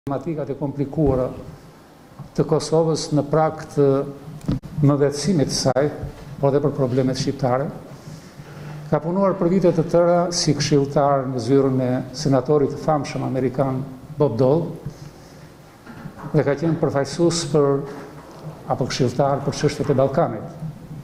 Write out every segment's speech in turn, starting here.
Problematikat e komplikuara të Kosovës në prag të mëdhetësimit të saj, por dhe për problemet shqiptare. Ka punuar për vite të tëra si këshilltar në zyrën e senatorit të famshëm amerikan Bob Dole dhe ka qenë përfaqësues apo këshilltar për çështjet e Ballkanit.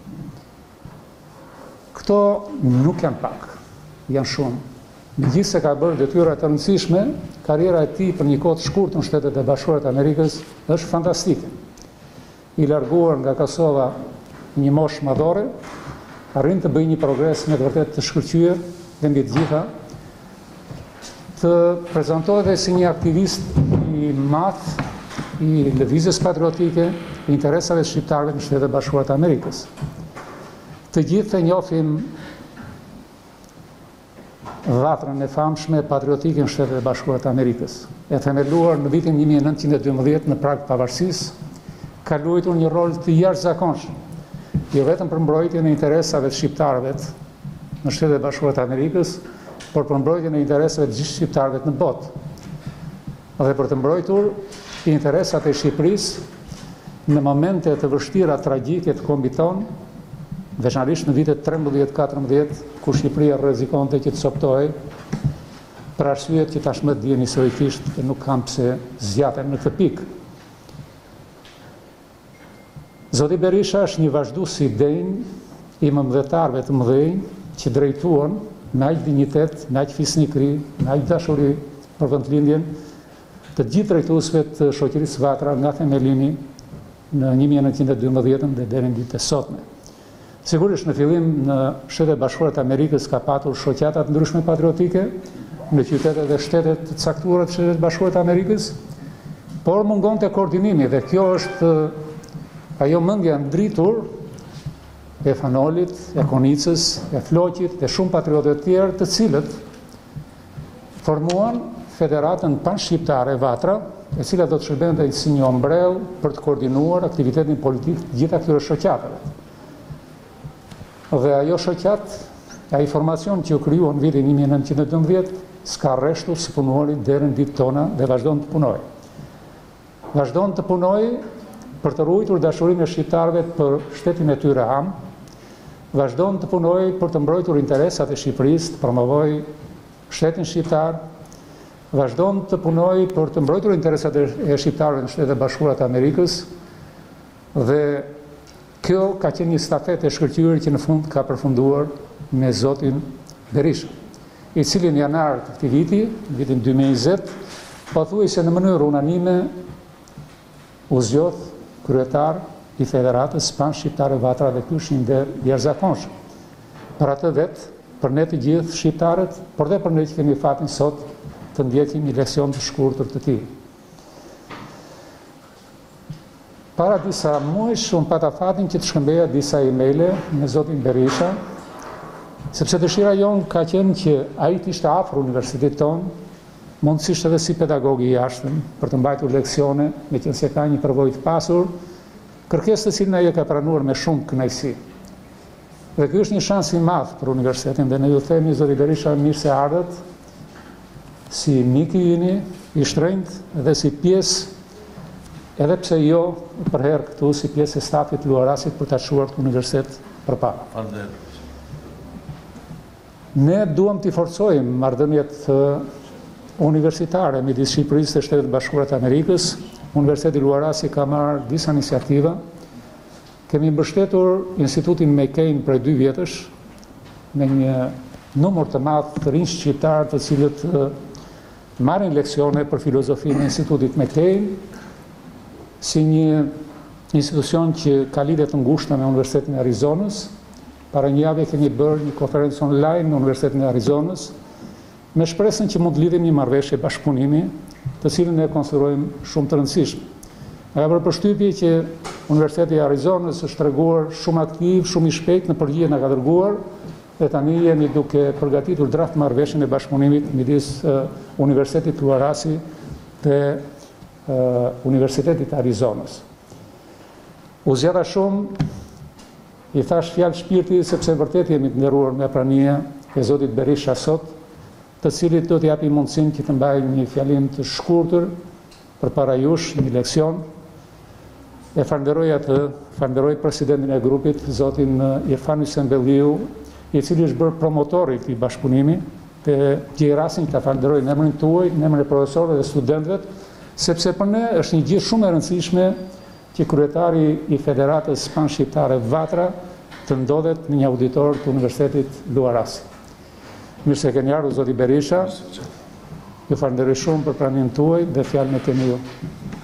Këto nuk janë pak, janë shumë. Megjithëse ka bërë detyra të rëndësishme, karriera e tij për një kohë të shkurtër në Shtetet e Bashkuara të Amerikës është fantastike. I larguar nga Kosova një moshë madhore, arrin të bëjë një progres me të vërtetë të shkëlqyer dhe mbi të gjitha, të prezantohet si një aktivist i madh i lëvizjes patriotike, i interesave të shqiptarëve në Shtetet e Bashkuara të Amerikës. Të gjithë e njohim Vatrën e famshme patriotike në Shtetet e Bashkuara të Amerikës. E themeluar në vitin 1912 në prag të pavarësisë, ka luajtur një rol të jashtëzakonshëm, jo vetëm për mbrojtjen e interesave të shqiptarëve në Shtetet e Bashkuara të Amerikës, por për mbrojtjen e interesave të gjithë shqiptarëve në botë. Dhe për të mbrojtur interesat e Shqipërisë në momente të vështira tragjike të kombit tonë, veçanërisht në vitet 13-14, kur Shqipëria rrezikonte që të coptohej, për arsyet që tashmë dihen historikisht që nuk kam pse zgjatem në këtë pikë. Zoti Berisha është një vazhdues i denj i mëdhetarëve të mëdhenj që drejtuan me aq dinjitet, me aq fisnikëri, me aq dashuri për vendlindjen të gjithë drejtuesve të shoqërisë Vatra nga themelimi në 1912 dhe deri në ditët e sotme. Sigurisht në fillim në Shtetet e Bashkuara të Amerikës ka patur shoqata të ndryshme patriotike në qytete dhe shtetet të caktuara të Shtetit të Bashkuara të Amerikës, por mungonte koordinimi dhe kjo është ajo mendja ndritur e Fanolit, e Konicës, e Floqit dhe shumë patriotëve të tjerë, të cilët formuan Federatën Panshqiptare Vatra, e cila do të shërbente si një ombrell për të koordinuar aktivitetin politik të gjitha këtyre shoqatave. Dhe ajo shoqat, ai formacion që u krijua në vitin 1912, s'ka rreshtur së punuari deri në ditët tona dhe vazhdon të punojë. Vazhdon të punojë për të ruajtur dashurinë e shqiptarëve për shtetin e tyre am, vazhdon të punojë për të mbrojtur interesat e Shqipërisë, të promovojë shtetin shqiptar, vazhdon të punojë për të mbrojtur interesat e shqiptarëve në Shtetet e Bashkuara të Amerikës dhe kjo ka qenë një stafetë e shkëlqyer që në fund ka përfunduar me zotin Berisha, i cili në janar të këtij viti, vitin 2020, pothuajse në mënyrë unanime u zgjodh kryetar i Federatës Panshqiptare Vatra dhe ky është një nder i jashtëzakonshëm. Për atë vetë, për ne të gjithë shqiptarët, por dhe për ne që kemi fatin sot të ndjekim një leksion të shkurtër të tij. Para disa muajsh, unë pata fatin që të shkëmbeja disa emaile me zotin Berisha, sepse dëshira jonë ka qenë që ai të ishte afër universitetit tonë, mundësisht edhe si pedagog i jashtëm, për të mbajtur leksione, me qenë se ka një përvojë të pasur, kërkesë të cilën ai e ka pranuar me shumë kënaqësi. Dhe ky është një shans i madh për universitetin dhe ne ju themi zoti Berisha mirë se ardhët, si mik i jeni, i shtrenjtë dhe si pjesë, edhe pse jo për herë këtu si pjesë e stafit Luarasit për ta çuar këtë universitet përpara. Ne duam të forcojmë marrëdhëniet universitare midis Shqipërisë dhe Shtetit të Bashkuara të Amerikës. Universiteti Luarasi ka marrë disa iniciativa. Kemi mbështetur Institutin McCain prej 2 vjetësh me një numër të madh të rinj shqiptar të cilët marrin leksione për filozofinë e Institutit McCain, si një institucion që ka lidhje të ngushta me Universitetin e Arizonës. Para një javë kemi bërë një konferencë online në Universitetin e Arizonës, me shpresën që mund të lidhim një marrëveshje bashkëpunimi, të cilën e konsiderojmë shumë të rëndësishme. Ka bërë përshtypje që Universiteti i Arizonës është treguar shumë aktiv, shumë i shpejt në përgjigje na ka dërguar, dhe tani jemi duke përgatitur draft marrëveshjen e bashkëpunimit midis Universitetit Luarasi dhe Universitetit Arizonës. U zgjata shumë, i thash fjalë shpirti sepse vërtet jemi të nderuar me prania e zotit Berisha sot, të cilit do t'japi mundësinë që të mbajë një fjalim të shkurtër përpara jush një leksion. E falenderoj atë, falenderoj presidentin e grupit, zotin Irfan Sembelliu, i cili është bërë promotori i këtij bashkëpunimi. Te gjej rastin ta falenderoj në emrin tuaj, në emrin e profesorëve dhe studentëve, sepse për ne është një gjë shumë e rëndësishme që kryetari i Federatës Pan-Shqiptare Vatra të ndodhet në një auditor të Universitetit Luarasi. Mirë se keni ardhur, zoti Berisha. Ju falenderoj shumë për pranimin tuaj dhe fjalën e keni ju.